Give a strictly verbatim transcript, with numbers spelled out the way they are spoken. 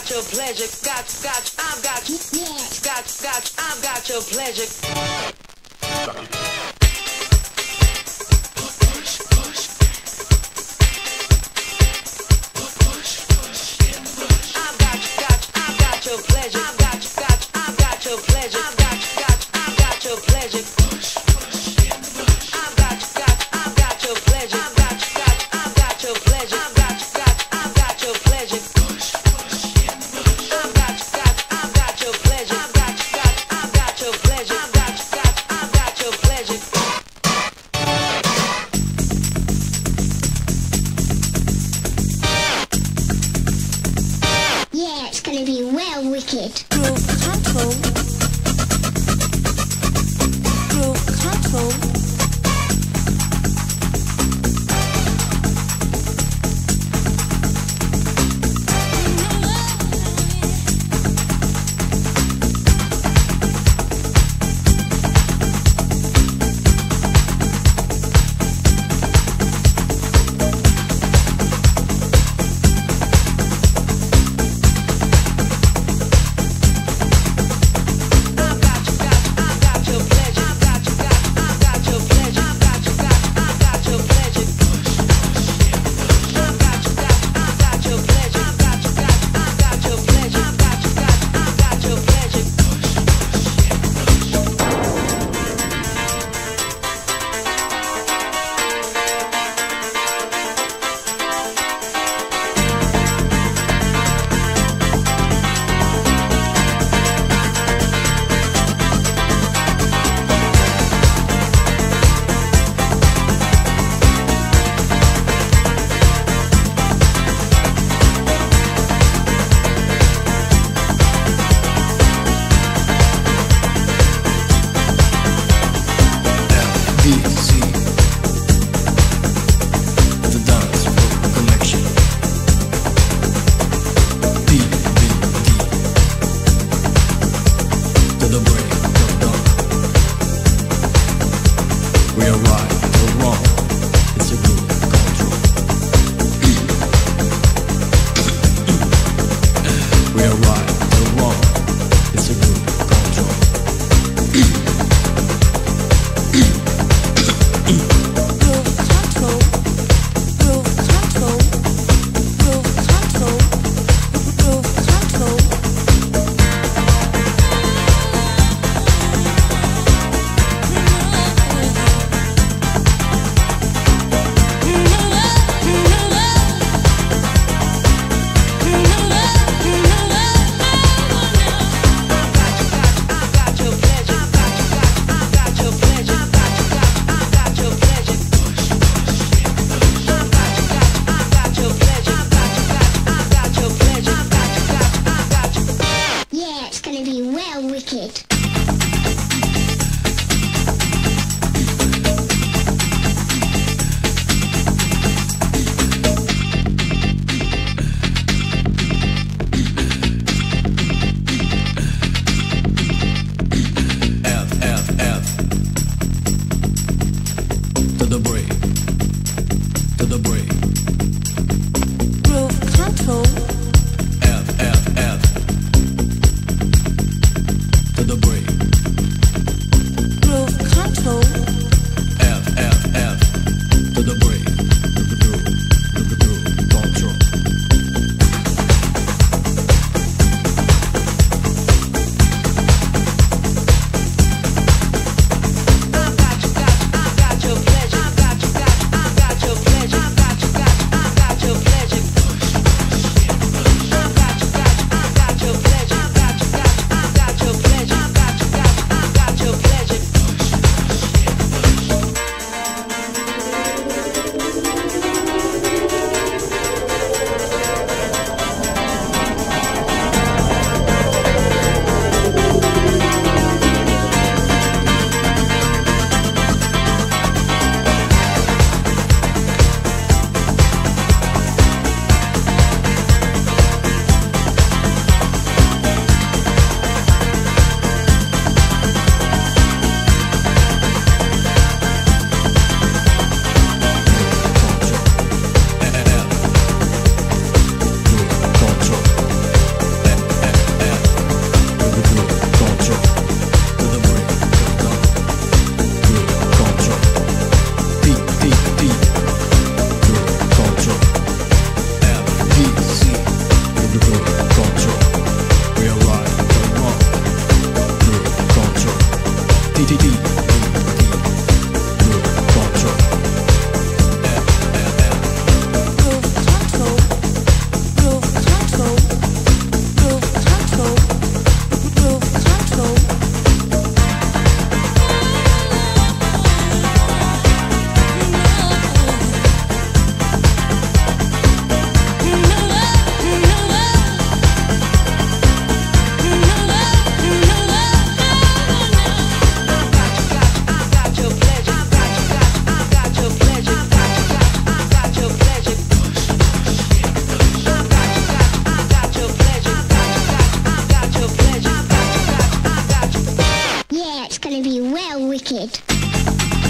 got your pleasure. Got, got, I've got you. Yeah. Got, got, I've got your pleasure. I've got, got, I've got your pleasure. I've got, got, I've got your pleasure. I've got, got, I've got your pleasure. I've got, got, I've got your pleasure. I've got, got, I've got your pleasure. I've got, got, I've got your pleasure. I've got, got, I've got your pleasure. I've got, got, I've got your pleasure. I've got, got, I've got your pleasure. Yeah, it's gonna be well wicked. Groove control. Groove control. well wicked.